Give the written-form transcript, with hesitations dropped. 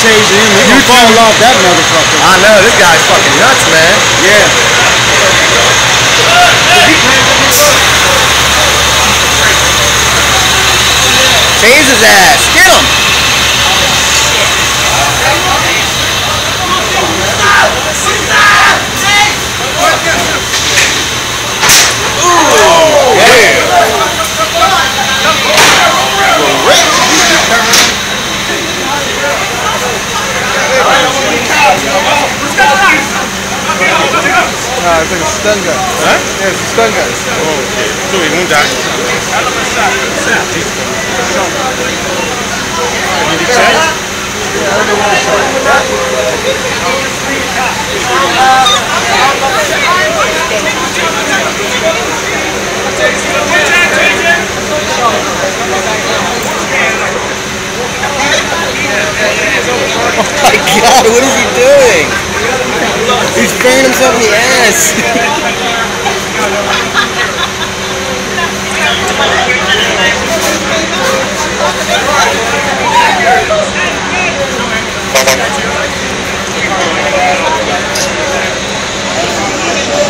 chase him. He gonna fall off that motherfucker. I know, this guy's fucking nuts, man. Yeah. Tase his ass. Get him! Ooh, yeah. It's like a stun gun. Huh? Yeah, it's a stun gun. Oh, okay. So he won't die. Did he check? Yeah, I don't know what to say. Oh my god, what is he doing? He's burning himself in the ass.